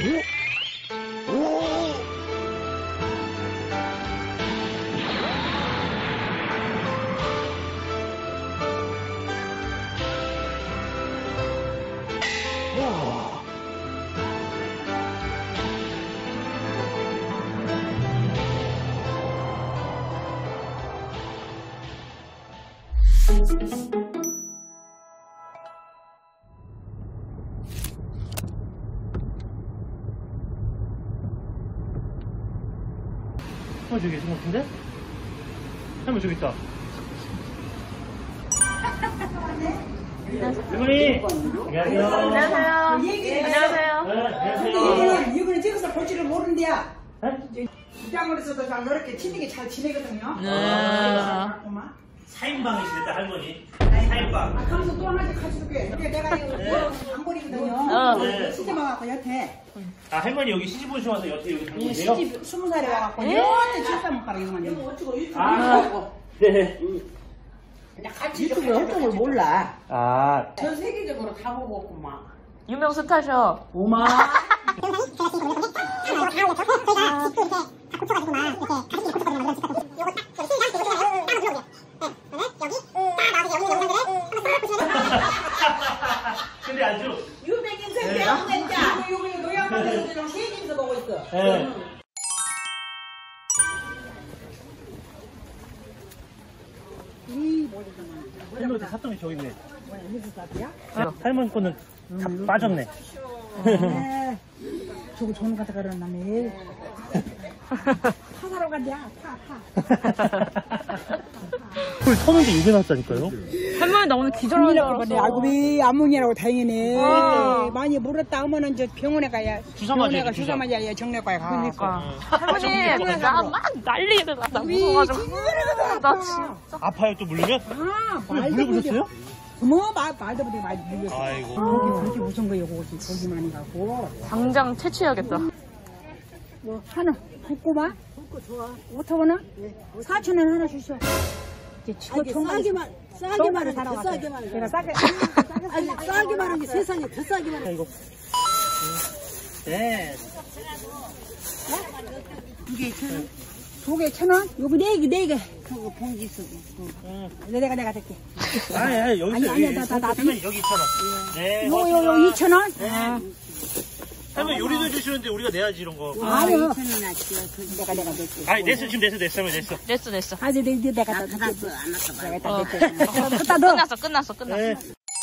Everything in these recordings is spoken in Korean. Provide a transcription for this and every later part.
저기 계신 것 같은데? 할머니 저기 있다. 할머니! 안녕하세요. 안녕하세요. 안녕하세요. 근데 이거는 찍어서 볼 줄을 모른대야. 네? 입장으로서도 잘 이렇게 친하게 잘 지내거든요. 사인방이시겠다 할머니. 사인방. 아, 가면서 또 하나씩 가져올게. 이게 내가 이거 단골이거든요. 시집 와갖고 여태. 아 할머니 여기 시집 오시고 와서 여태 여기 단골이세요? 시집 20살에 와갖고 여태 집사 못 가라 이거만. 아, 네. 그냥 같이 유튜브 어떤 걸 몰라. 아, 전 세계적으로 다 보고 없구만. 유명 스타셔. 오마. 근데 아주 유명 인생 대학생자. 이거 노양반에서 세계에서 보고 있어. 네. 할머니 샀던 게 저기 있네. 할머니 거는 다 빠졌네. 네. 저거 좋은 거 가져가려나 매일. 파 사러 간대야. 풀 터는데 이게 났다니까요? 할머니 나 오늘 기절하는 줄 알았어. 아이고 왜 안문이라고 다행이네. 많이 물었다 하면은 저 병원에 가야. 주사 맞아야지, 병원에 가 주사. 주사 맞아야 정례과에 가. 그러니까. 할머니 나 막 난리가 나 무서워가지고. 나 진짜. 아파요 또 물리면? 아, 물려보셨어요? 말도 못해 많이 물렸어. 아이고. 그렇게 무슨 거예요, 거기 많이 가고. 당장 채취해야겠다. 뭐 하나 붓고봐. 붓고 좋아. 5,000원은? 4,000원 하나 주셔. 이제 싸게만 싸게만 더 싸게만. 내가 싸게 아니 싸기만 한 게 세상에 더 싸기만 해. 이거. 네. 두 개 1,000원? 요거 네 개. 그거 봉지 쓰고. 내가 될게. 아니 여기 있어요. 아니, 나. 여기 2,000원. 네. 요 고맙습니다. 2,000원? 네. 할머니 요리도 해주시는데 우리가 내야지 이런 거. 아니요. 2,000원 아치요. 내가 낼게. 아니 냈어 지금 냈어 할머니 냈어. 됐어. 아직 내가 다 안 낼게. 났어 봐. 내가 다 낼게. 갖다 넣어. 끝났어. 네.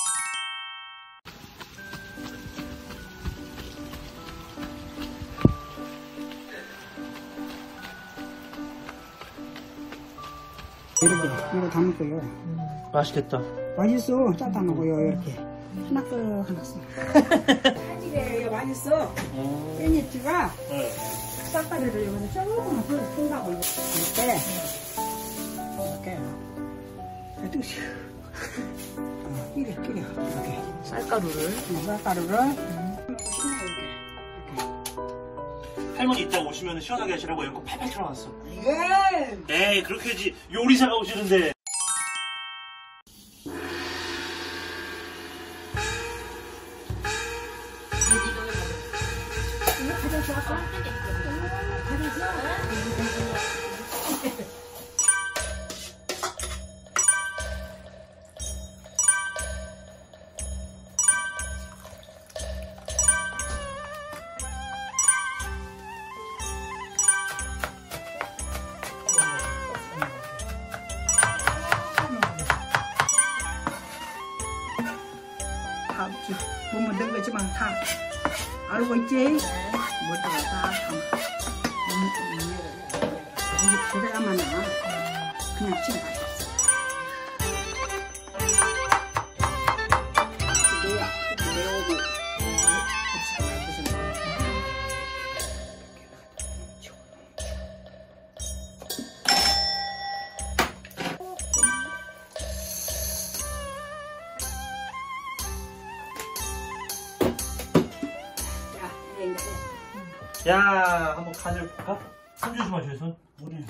이렇게 이거 담을 거예요. 맛있겠다. 맛있어. 짜다놓고요 이렇게. 하나씩. 사지게 맛있어. 깻잎지가 네. 싹다리를 여기서 조금만 푼다고 이렇게 끼려 이렇게 쌀가루를. 쌀가루를 할머니 이따 오시면 시원하게 하시라고 에어컨 팔팔 틀어놨어. 이게 에이 그렇게 해야지 요리사가 오시는데. 다 뭐뭐 넣은 거지만 다 알고 있지? 뭐다 다 이게 부대야만 그냥 찍어 맛있어. 야 한번 간을 볼까? 손 조심하셔요 손. 우리는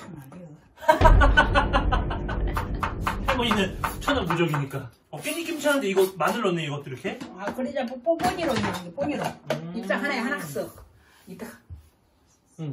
안 돼요. 할머니는 천연 무적이니까. 깻잎 김치 하는데 이거 마늘 넣네 이것도 이렇게? 아 그러자 뽀니로 넣는 게 뽀니로. 입장 하나에 하나 써. 이따가. 응.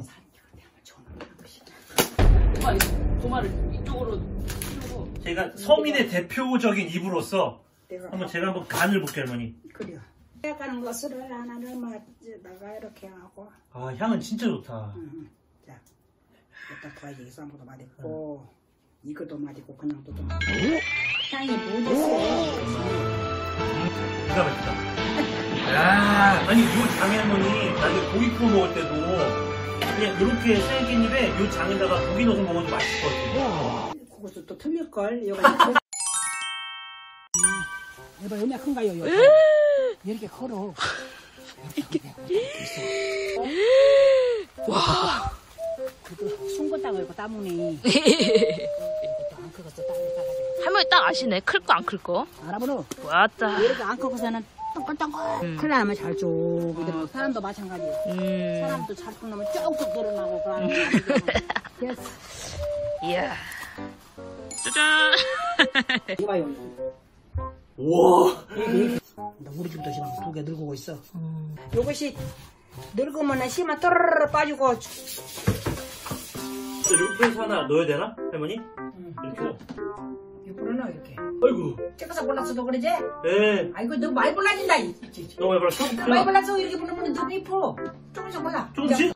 도마를 이쪽으로 치우고. 제가 서민의 대표적인 입으로서 제가 한번 간을 볼게요, 할머니. 그래요. 가는 것을 하나를 마지다가 이렇게 하고. 아, 향은 진짜 좋다. 자, 여기다 더 여기서 한 번도 맛있고, 이것도 맛있고 그냥 또 맛있고. 향이 묻었어. 기가 막히다. 야, 아니 요 장에 할머니 나중에 고기 구워 먹을 때도 그냥 이렇게 생긴입에 요 장에다가 고기 넣어서 먹어도 맛있을 것 같아요. 그것도 또 틀릴걸. 여봐, 얼마나 큰가요? 이렇게 커로. 와. 그거 숨겼다고 이거 따무네. 안 크겠어, 따가지고. 할머니 딱 아시네. 클 거 안 클 거. 알아보러. 왔다. 이렇게 안 크고서는 똥글똥글. 큰일 나면 잘 쭉. 사람도 마찬가지. 사람도 잘 끓으면 쭉쭉 늘어나고 그러는 거. 이야. 짜잔. 이봐요. 우와. 우리 집도 지금 2개 늙고 있어. 요것이 늙으면 씨만 또르르 빠지고. 이렇게 해서 하나 넣어야 되나, 할머니? 이렇게. 옆으로 넣어 이렇게. 아이고. 찍어서 몰랐어도 그러지? 네. 아이고 너 많이 몰라진다. 너무 해버렸어? 많이 몰랐어 이렇게 보면 너무 이뻐. 조금씩 몰라. 조금씩?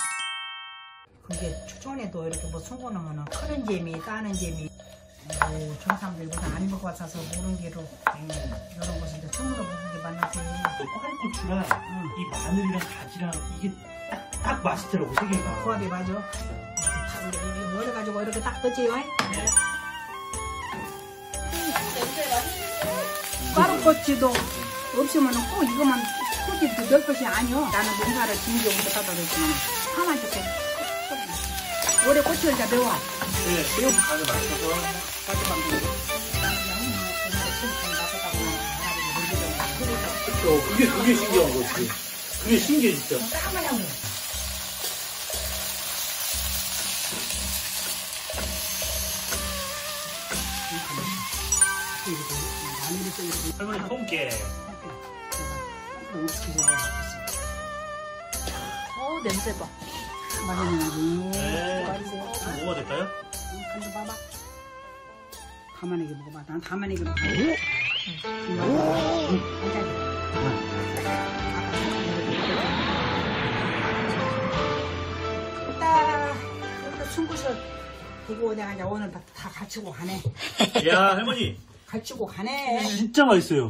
그게 초전에도 이렇게 뭐 숨겨놓으면 크는 재미, 따는 재미. 오, 정상들보다 안 먹고 와서 모르는 게로 이런 것을 이제 처음으로 먹는 게 만나서. 꽈리고추랑 이 마늘이랑 가지랑 이게 딱 맛있더라고, 세 개가. 조합이 맞아. 이렇게 모여가지고 이렇게 딱 넣지요. 꽈리고추도 없으면 꼭 이것만 굳이 넣을 것이 아니오. 나는 농사를 진지하게 갖다 줬지만 하만 줄게. 올해 고추를 다 매워. 네, 매운 간을 맞춰서. 그쵸, 그게 신기한 거지. 그게 신기해, 진짜. 할머니 통깨. 냄새 봐. 네. 먹어도 될까요? 간좀 봐봐. 가만하게 먹어봐. 난 가만하게 먹어. 딱 숨구서 이거 내가 이제 오늘 다 갖추고 가네. 야, 할머니. 갖추고 가네. 진짜 맛있어요.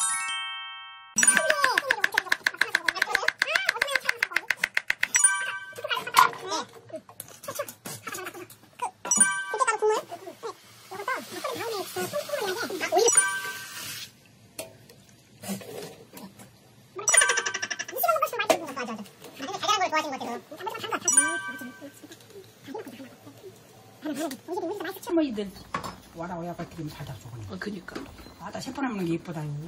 할머니들 와라 약간 튀김 살짝 줘가네. 그니까. 아따 새빨 먹는 게 이쁘다 이거.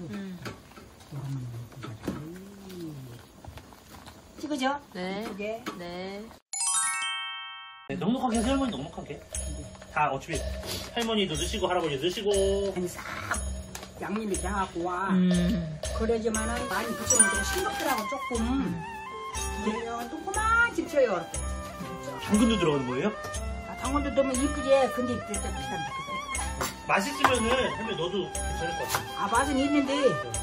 찍어줘? 네. 이쁘게. 네. 네, 넉넉하게 해서 할머니 넉넉하게. 다 어차피 할머니도 드시고 할아버지도 드시고. 아니 싹 양념이 돼갖고 와. 그러지만은 많이 붙이면 좀 싱겁더라고 조금. 그래요. 또 그만 집혀요. 당근도 들어가는 거예요? 아, 당근도 넣으면 이쁘지. 근데 일단 비싼다. 맛있으면은 할머니 넣어도 괜찮을 것 같아요. 아 맛은 있는데.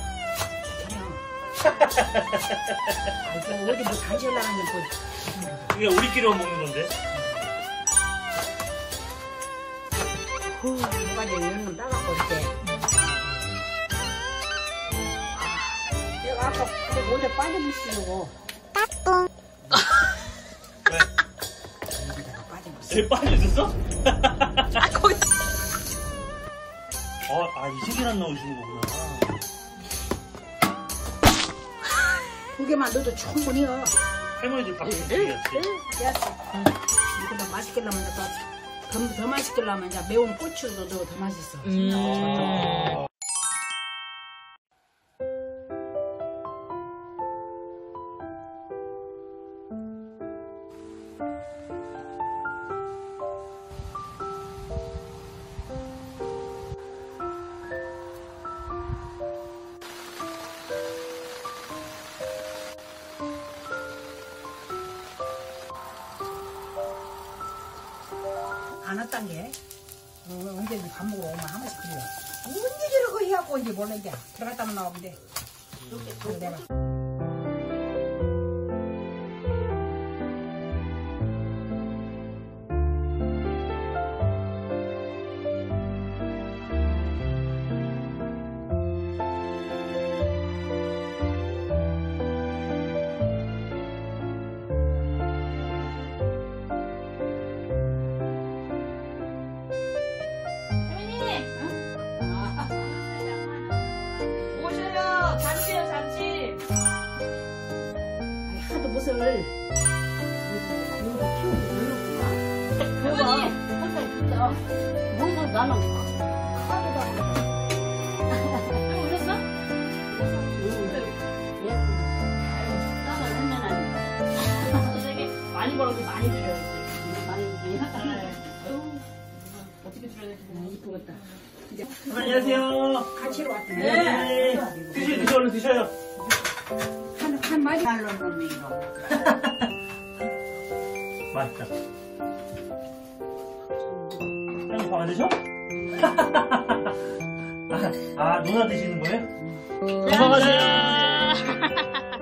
아이고 어디 뭐 단지하려는 게 뭐. 이게 우리끼리만 먹는 건데. 뭐가 이제 이런 놈 따갖고 이렇게. 내가 아까 원래 빠져붙이려고. 왜? 여기다가 빠져붙여. 여기 빠져 있었어? 아, 거기. 이 세 개나 넣으시는 거구나. 2개만 넣어도 충분해요. 할머니들 밥을 드려야지. 됐어. 이거 더 맛있게 하려면 더 맛있게 하려면 이제 매운 고추도 넣어 더 맛있어. 들어갔단 게 언제 밥 먹으러 오면 한 번씩 그래요. 언제 저러고 해갖고 이제 몰라 이제 들어갔다면 나오면 돼. 그래 내가. 오셔요. 잔치요, 잔치. 하도 무엇을 어머니. 뭔가 나는 오셨어? 되게 많이 벌어서 많이 드려야지. 어떻게 드려야 될지 모르겠어. 이쁘겠다. 안녕하세요. 같이 왔더니. 네. 드셔, 얼른 드셔요. 한 마리 말로 넣는 거. 맛있다. 형님 밥 안 드셔? 누나 드시는 거예요? 건강하세요.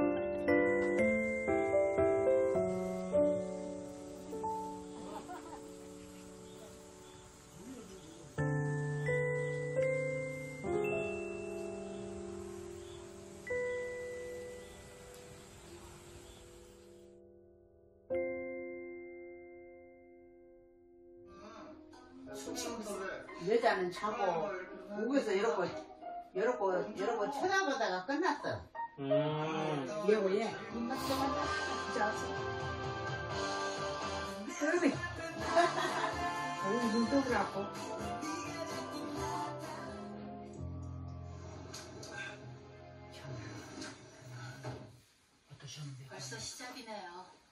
여자는 자고 목에서 이러고 쳐다보다가 끝났어. 예고예. 그러면 눈 떠보라고. 벌써 시작이네요.